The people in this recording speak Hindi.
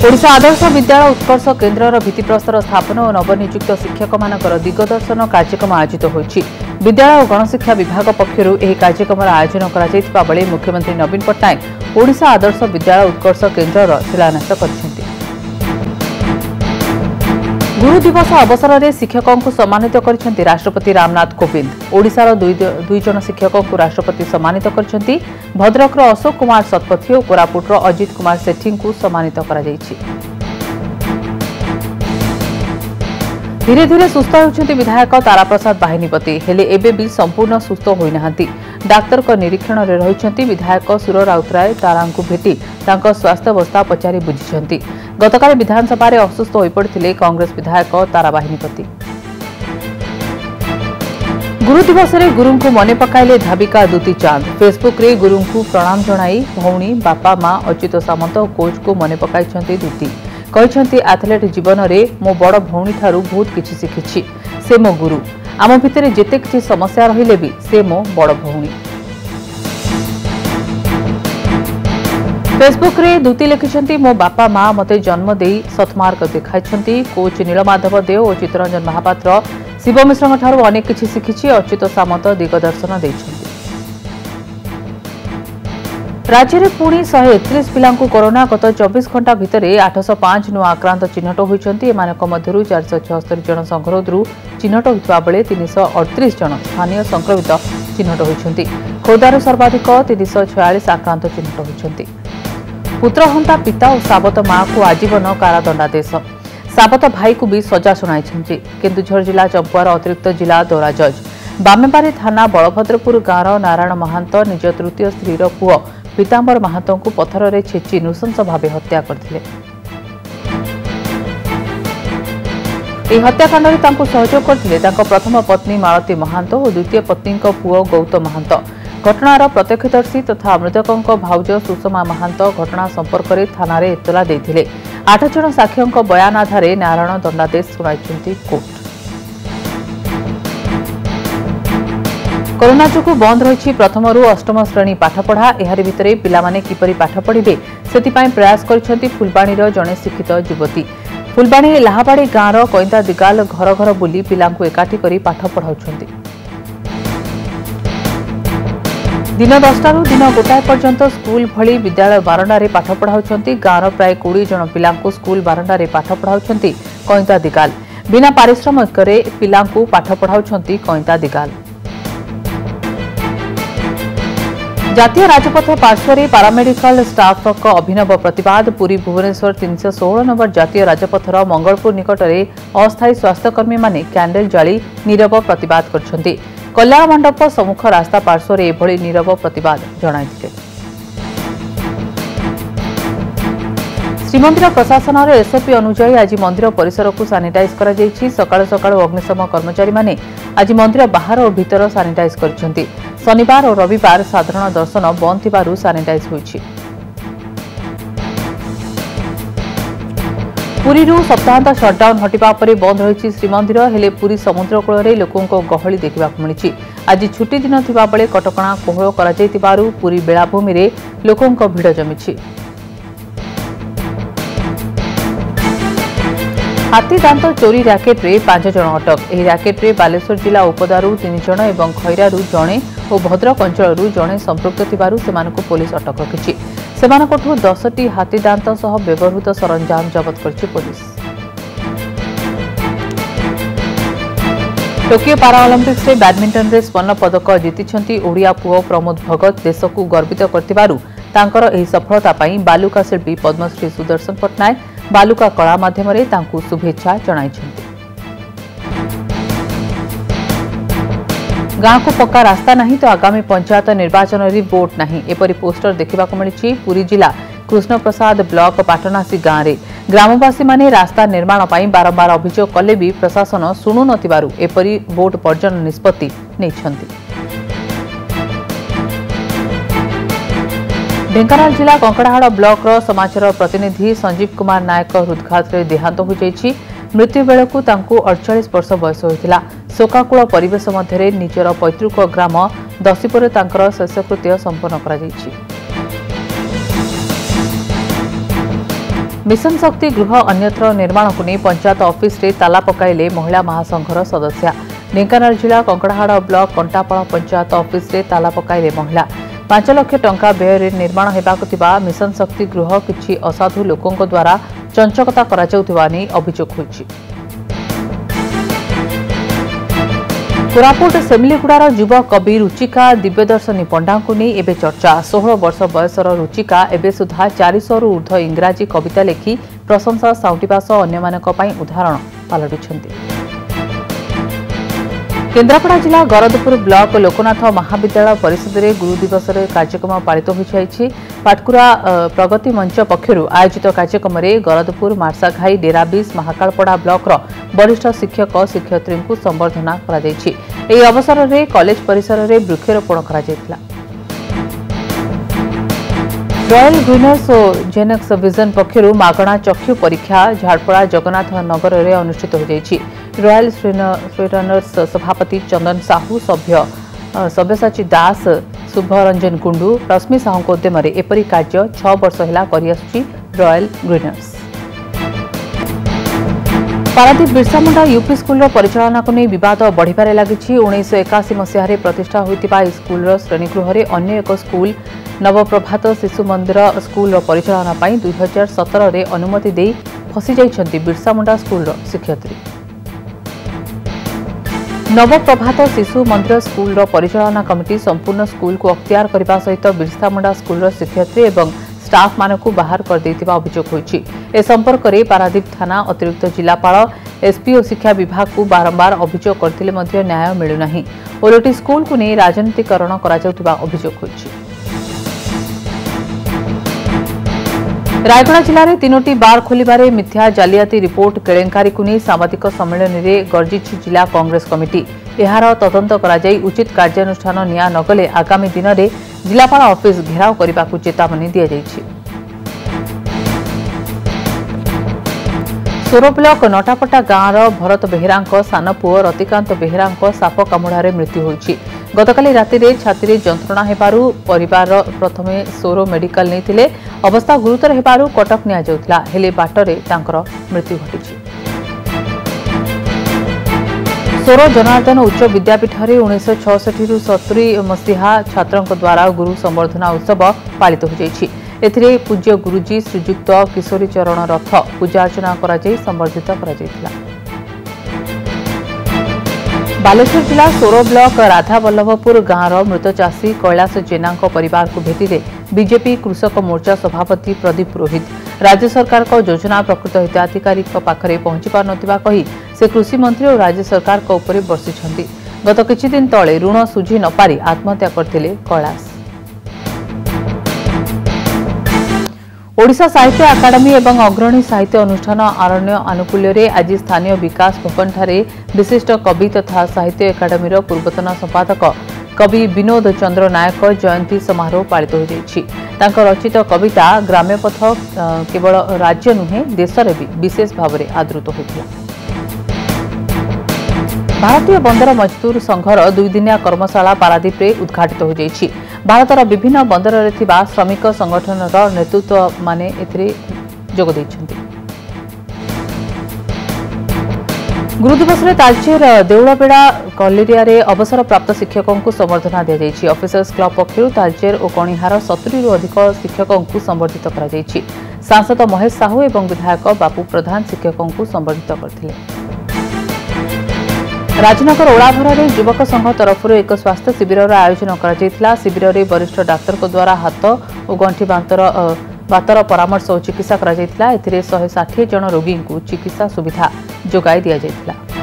ओडिशा आदर्श विद्यालय उत्कर्ष केन्द्र भित्तिप्रस्तर स्थापन और नवनियुक्त शिक्षक मानकर दिगदर्शन कार्यक्रम आयोजित होइछि। विद्यालय और गणशिक्षा विभाग पक्षरु एही कार्यक्रम आयोजन कराଯାଇथिबा बेले मुख्यमंत्री नवीन पट्टनायक ओडिशा आदर्श विद्यालय उत्कर्ष केन्द्र शिलान्यास करिसेंति। गुरु दिवस अवसर में शिक्षकों को सम्मानित करिसेंति राष्ट्रपति रामनाथ कोविंद। ओडिशार दुई जन शिक्षकों को राष्ट्रपति सम्मानित करिसेंति। भद्रकर अशोक कुमार शतपथी और कोरापुटर अजित कुमार सेठी को सम्मानित करा जायछि। धीरे धीरे सुस्थ होउछन्ति विधायक ताराप्रसाद बाहिनीपति हेले एबे भी संपूर्ण सुस्थ होई नाहंती। डाक्तर को निरीक्षण रे रहिछन्ति विधायक सुर राउतराय तारांकु भेटी तांको स्वास्थ्य अवस्था पचारि बुझिछन्ति। गतकाल विधानसभा रे असुस्थ होई पड़िथिले कांग्रेस विधायक तारा बाहिनीपति। गुरु दिवस रे गुरु को मने पकाइले धाबिका दूती चांद। फेसबुक रे गुरु को प्रणाम जणाई भौणी बापा मां अच्युत सामंत और कोच को मने पकाइछन्ति दूती। कहते एथलेट जीवन में मो बड़ भौणी ठारू बहुत किछि शिखिछि। से मो गुरु। आम भितर जेते किछि समस्या रहिले भी से मो बड़ भौणी। फेसबुक रे दूती लिखिछन्ति मो बापा मां मते जन्म देई सत्मार्ग देखाइछन्ति। कोच नीलमाधव देव और चित्तरंजन महापात्र शिव मिश्र ठारू अनेक किछि शिखिछि। अच्युत सामंत दिगदर्शन दैछन्ति। राज्य में पुणी 131 पिलांकु कोरोना गत 24 घंटा भितर 805 नुआ आक्रांत चिन्हट होइछन्ति। एमानक मध्यरु 476 जन संगरोधरु चिन्हट होइतबा बेले 338 जन स्थानीय संक्रमित चिन्हट होइछन्ति। खोर्धारु सर्वाधिक 346 आक्रांत चिन्हट होइछन्ति। पुत्रहंता पिता और साबत मां को आजीवन कारादंडादेश। साबत भाई को भी सजा सुनाइछन्ति। केन्दुझर जिला चंपुआर अतिरिक्त जिला दौरा जज। बामेबारी थाना बलभद्रपुर गाँवर नारायण महांत निज तृतीय स्त्रीर पुओ पीतांबर महांतों को पत्थर रे छेची नृशंस भाव हत्या करथिले। ଏହି ହତ୍ୟାକାଣ୍ଡରେ ତାଙ୍କୁ ସହଯୋଗ କରିଥିଲେ ତାଙ୍କ ପ୍ରଥମ ପତ୍ନୀ ମାଳତୀ ମହାନ୍ତ ଓ ଦ୍ୱିତୀୟ ପତ୍ନୀଙ୍କ ପୁଅ ଗୌତମ ମହାନ୍ତ। ଘଟଣାର ପ୍ରତ୍ୟକ୍ଷଦର୍ଶୀ ତଥା ମୃତକଙ୍କ ଭାଉଜ ସୁଷମା ମହାନ୍ତ ଘଟଣା ସମ୍ପର୍କରେ ଥାନାରେ ଏତଲା ଦେଇଥିଲେ। 8 ଜଣ ସାକ୍ଷୀଙ୍କ ବୟାନ ଆଧାରରେ ନାରାୟଣ ଦଣ୍ଡାଦେଶ ଶୁଣାଇଛନ୍ତି କୋର୍ଟ। कोरोना जो बंद रही प्रथम रु अष्टम श्रेणी पाठपढ़ा एहारि भितरे पिलामाने किपरि पाठ पढ़िबे सेतिपाई प्रयास करिसेंति फुलबाणीर जड़े शिक्षित युवती। फुलबाणी लाहाबाड़ी गाँवर कईंता दिगाल घर घर बुली पिलांकु एकाठी करी पाठ पढ़ाउछन्ति। दिन 10 रु दिन 1 पर्यंत स्कूल भली विद्यालय बारंडारे पाठ पढ़ाउछन्ति। गाँवर प्राय 20 जन पिलांकु स्कूल बारंडारे पाठ पढ़ाउछन्ति कईंता दिगाल। बिना पारिश्रमिक पिलांकु पाठ पढ़ाउछन्ति कईंता दिगाल। जातीय राजपथ पार्श्व पारामेडिकल स्टाफ अभिनव प्रतिवाद। पुरी भुवनेश्वर 316 नंबर जातीय राजपथर मंगलपुर निकट में अस्थायी स्वास्थ्यकर्मी माने कैंडल जाली नीरव प्रतिवाद करछन्ति। कल्याण मंडप सम्मुख रास्ता पार्श्व एभली नीरव प्रतिवाद जणाइथिले। श्रीमंदिर प्रशासन एसओपी अनुसार आज मंदिर परिसर को सानिटाइज करा जायछि। सकाळ सकाळ अग्निशम कर्मचारी माने आज मंदिर बाहर और भीतर सानिटाइज करछन्ति। शनिवार और रविवार साधारण दर्शन बंद थिबारु सानिटाइज होइछि। पुरी सप्ताहांत शटडाउन हटिबा परे बंद रही श्रीमंदिर हेले पुरी समुद्र कूल लोकों गहली देखा मिली। आज छुट्टी दिन थिबा बेले कटकणा कोहल करा जायतिबारु पुरी बेलाभूमि रे लोकों भिड़ जमिछि। हाथी दांत चोरी रैकेट रे 5 जन अटक। एही रैकेट रे बालेश्वर जिला उपदारु 3 जन एवं खैरारु जणे और भद्रक अंचलरू जणे संपृक्त थिबारु सेमानकु पुलिस अटक रखिछि। सेमानकठु 10टी हाथी दांत सह व्यवहृत सरंजाम जबत करछि पुलिस। टोकियो पाराओलंपिक्स रे बैडमिंटन रे स्वर्ण पदक जीतिछन्ति ओडिया पुओ प्रमोद भगत। देश को गर्वित करथिबारु तांकर एही सफलता पई बालुका शिल्पी पद्मश्री सुदर्शन पट्टनायक बालुका कला माध्यम शुभेच्छा जणाइछन्ति। गाँव को पक्का रास्ता नहीं तो आगामी पंचायत निर्वाचन रे वोट नहीं एपरी पोस्टर देखा मिली। पुरी जिला कृष्ण प्रसाद ब्लॉक पाटनासी गाँव में ग्रामवासी माने रास्ता निर्माण पर बारंबार अभियोग कले भी प्रशासन शुणु नथिबारु एपरी वोट पर्जन निष्पत्ति नैछन्ति। ढेंकानाल जिला कंकड़ाहाड़ ब्लॉक समाचार प्रतिनिधि संजीव कुमार नायक हृदघात देहांत हो जाइछि। मृत्यु बेलू 48 वर्ष बयस होता। शोकाकूल परिवेश मध्य निजर पैतृक ग्राम दसीपुर शेषकृत्य संपन्न करा। मिशन शक्ति गृह अन्यत्र निर्माण को नहीं पंचायत ऑफिस रे ताला पकाइले महिला महासंघर सदस्या। ढेंकानाल जिला कंकड़ाहाड़ ब्लॉक कंटापाड़ पंचायत ऑफिस रे ताला पकाइले महिला। 5 लाख टंका व्यय निर्माण हेबाकु थिबा मिशन शक्ति गृह किछि असाधु लोकंक द्वारा चंचकता करा जाउथिबा नै अभियोग होइछि। कोरापुट सेमिलीगुड़ार युवा कवि रुचिका दिव्यदर्शनी पंडा को नहीं एबे चर्चा। 16 वर्ष बयसर रुचिका एबे सुधा 400 रु ऊर्ध्व इंग्राजी कविता लेखि प्रशंसा साउंटिबा सह अन्यमानक पई उदाहरण पालटिछन्ति। केन्द्रापड़ा जिला गरदपुर ब्लॉक लोकनाथ महाविद्यालय परिषद में गुरु दिवस कार्यक्रम पालित होइछि। पाटकुरा प्रगति मंच पक्षरु आयोजित कार्यक्रम में गरदपुर मार्साघाई डेराबिस महाकालपड़ा ब्लॉक वरिष्ठ शिक्षक शिक्षयित्री को संबर्धना करा जायछि। एही अवसर में कॉलेज परिसर में वृक्षरोपण करा जायतिला। रॉयल ग्रीनर्स और जेनेक्स विजन पक्षरु मागणा चक्षु परीक्षा झाड़पड़ा जगन्नाथ नगर में अनुष्ठित हो जायछि। रॉयल स्वीडनर्स सभापति चंदन साहू सव्यसाची दास शुभरंजन कुंडू रश्मि साहू उद्यम एपरी कार्य 6 वर्ष है करिआसुछि royal greeners. Paradip Birsa Munda UP school परिचालना को नहीं विवाद बढ़िबारे लागिछि। 1981 मसीह प्रतिष्ठा होइतिबा स्कूल श्रेणीगृह में अन्य एक स्कूल नवप्रभात शिशु मंदिर स्कूल परिचालना पई 2017 रे अनुमति दे फसी जाइछन्ति बिरसा मुंडा स्कूल शिक्षयित्री। नवप्रभात शिशु मंदिर स्कूल परिचालना कमिटी संपूर्ण स्कूल को अख्तियार करने सहित बिरसा मुंडा स्कूल शिक्षयित्री एवं स्टाफ मानकु बाहर कर देथिबा अभियोग होइछि। ए संपर्क में पारादीप थाना अतिरिक्त जिलापाल एसपी और शिक्षा विभाग को बारंबार अभियोग करथिले मध्य न्याय मिलुनाही। ओलटी स्कूल को नहीं राजनीतिकरण करा जाउथिबा अभियोग होइछि। रायगढ़ जिले में 3टी बार खोलिबारे मिथ्या जालियाती रिपोर्ट केलेंकारी को नहीं सामाजिक सम्मेलन में गर्जिछि जिला कांग्रेस कमिटी। एहार तदंत करा जाई उचित कार्यानुष्ठान निया नगले आगामी दिन में जिलापाल ऑफिस घेराव करने को चेतावनी दी जाइछि। सोर ब्लॉक नटापटा गाँवर भरत बेहेरा सान पुओ रतिकांत बेहेरा साप कामुड़ारे मृत्यु होइछि। गतकाली राति रे छाती रे जंत्रणा हेबारु परिवार प्रथमे सोर मेडिकल नैथिले अवस्था गुरुतर हेबारु कटक निया जाउथला हेले बाटरे तांकर मृत्यु घटिछि। सोर जनार्दन उच्च विद्यापीठ में 1966 रु 70 मसीहा छात्रों द्वारा गुरु संबर्धना उत्सव पालित हो जाइछि। एथिरे पूज्य गुरुजी श्रीजुक्त किशोरी चरण रथ पूजा अर्चना करा जाई संबर्धित करा जाइथिला। बालेश्वर जिला सोर ब्लॉक राधावल्लभपुर गाँवर मृत चाषी कैलाश जेना परिवार को भेटिले बीजेपी कृषक मोर्चा सभापति प्रदीप पुरोहित। राज्य सरकार को योजना प्रकृत हिताधिकारी पाखरे पहुंची पार नथिबा कही से कृषि मंत्री और राज्य सरकार को ऊपर बर्षिछन्ति। गत किछि दिन तले ऋण सुझी न पारि आत्महत्या करथिले कैलाश। ओडिशा साहित्य अकादमी एवं अग्रणी साहित्य अनुष्ठान आरण्य आनुकूल्य आज स्थानीय विकास भवन ठारे विशिष्ट कवि तथा साहित्य अकादमी पूर्वतन संपादक कवि विनोद चंद्र नायक जयंती समारोह पालित हो जाइछि। तांकर रचित कविता ग्राम्यपथ केवल राज्य नुहे देश में भी विशेष भाव में आदृत होइतिला। भारतीय बंदर मजदूर संघर 2 दिनिया कर्मशाला पारादीप रे उद्घाटित हो जाइछि। भारतर विभिन्न बंदर रे थिबा श्रमिक संगठनर नेतृत्व माने एथिरे जोग दैछन्ति। गुरु दिवस रे तालचेर देउळाबेड़ा कलेरिया रे अवसर प्राप्त शिक्षकों को संबर्धना दिया जाइछि। ऑफिसर्स क्लब पक्षरु तालचेर और कणिहार 70 रु अधिक शिक्षकों को संबर्धित करा जाइछि। सांसद महेश साहू एवं विधायक बापू प्रधान शिक्षकों को संबर्धित करथिले। राजनगर ओलाभर में युवक संघ तरफ एक स्वास्थ्य शिविर आयोजन करा शिविर में वरिष्ठ डाक्तर द्वारा हाथ और गंठी बातर परामर्श और चिकित्सा करा 160 जन रोगी को चिकित्सा सुविधा जोगाई दिया जायतिला।